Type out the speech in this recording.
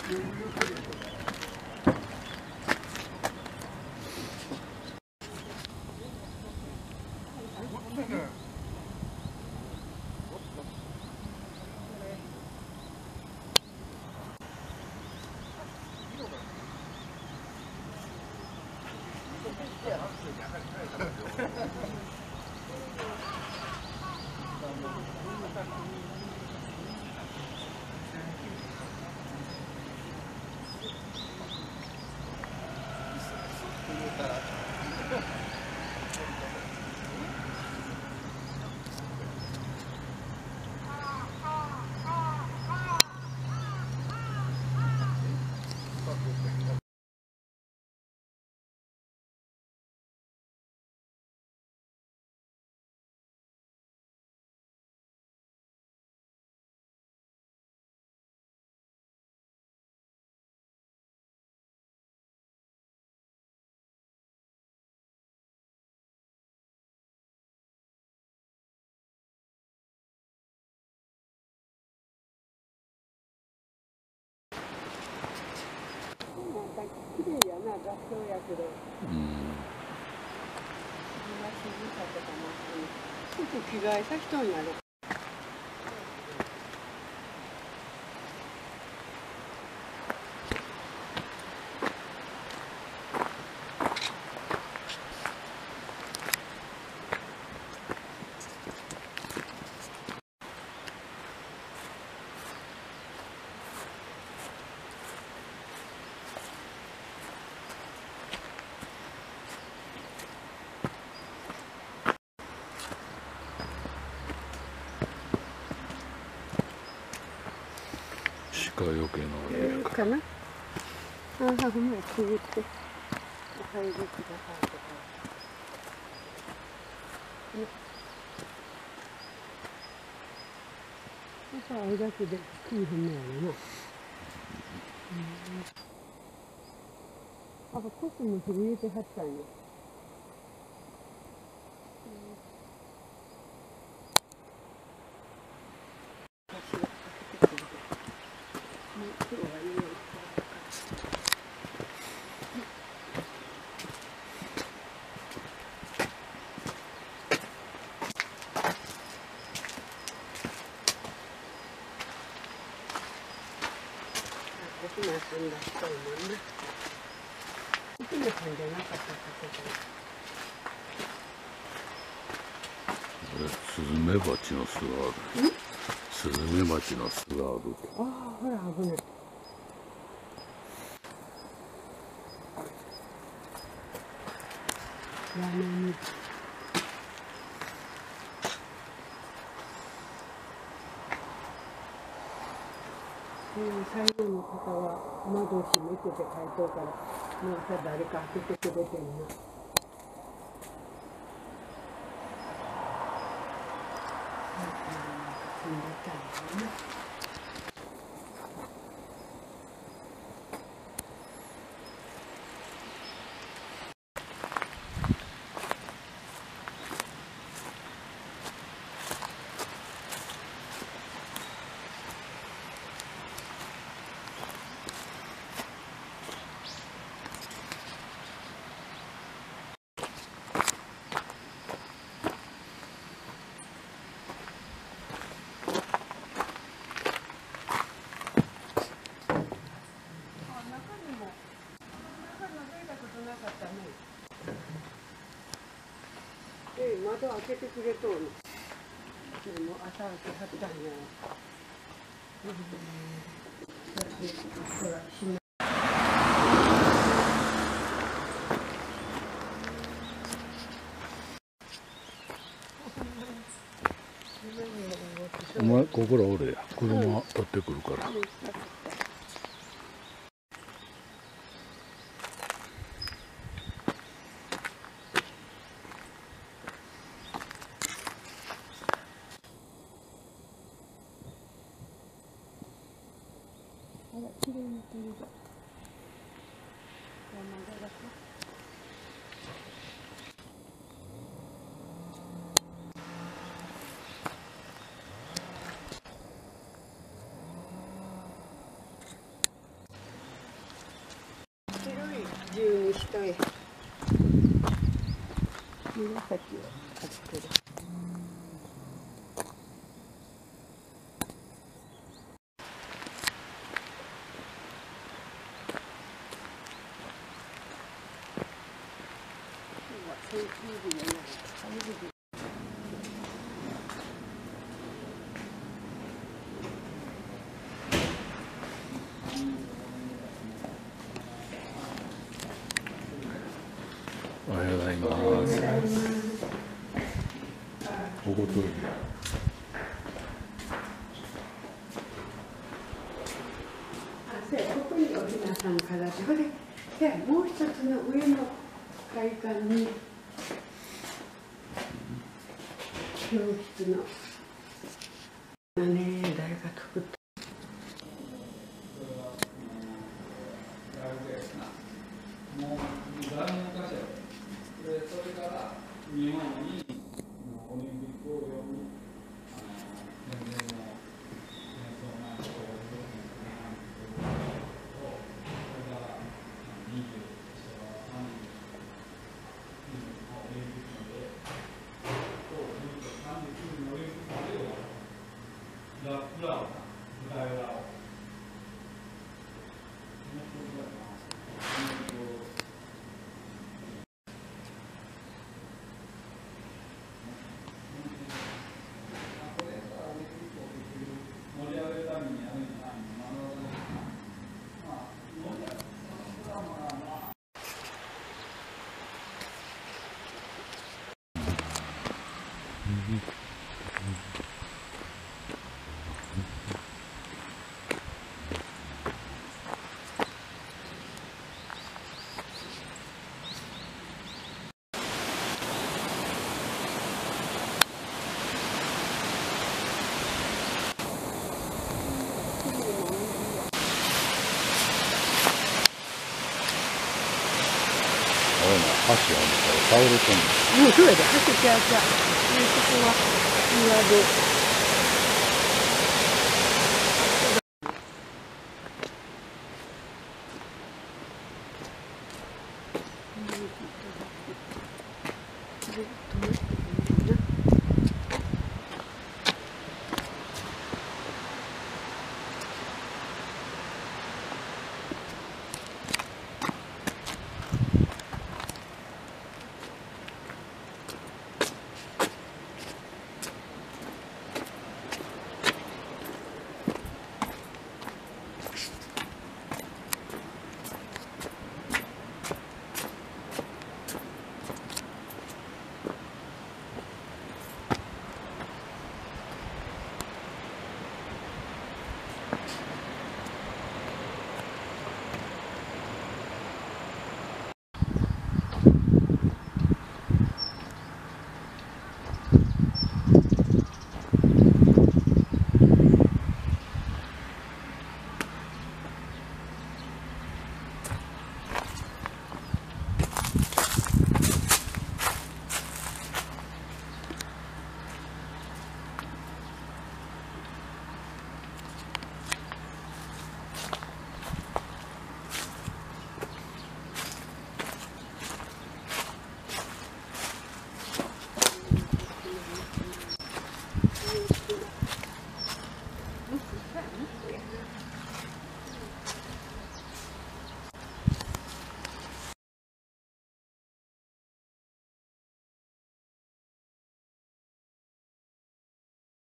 綺麗やな、合唱やけど。今静かとかなって、すぐ着替えさしとんやろ。 鹿よけのあれやから。 かな。ああ、ほんまや、くぐって。お入りくださいとか。さあ、あれだけで、くいへんのやろな。あ、コスモ入れてはったんや。沖縄さんがしたいもんな。沖縄さんじゃなかったかスズメバチの巣がある。スズメバチの巣がある。 ああ、ほら危ない。屋根に。最後の方は窓を閉めてて帰っとうから、もうさ誰か開けてくれてんな。住んでたんだよな。窓開けてくれとうの。でも朝開けはったんや。ほら、閉め。 お前ここらおれや。車取ってくるから。 あら、綺麗な鳥が。山田だか。 人へ紫を買ってる。 おはようございます。おごとい。 ここにおひなさんからで、それでもう一つの上の会館に教室の誰が作った。 それから日本にオリンピックを呼ぶ全然の戦争なんかをそれから20、30のオリンピックまで39のオリンピックまでを裏を舞台裏を橋あるから倒れてんの。 そうやで、走ってあった。ここは庭で。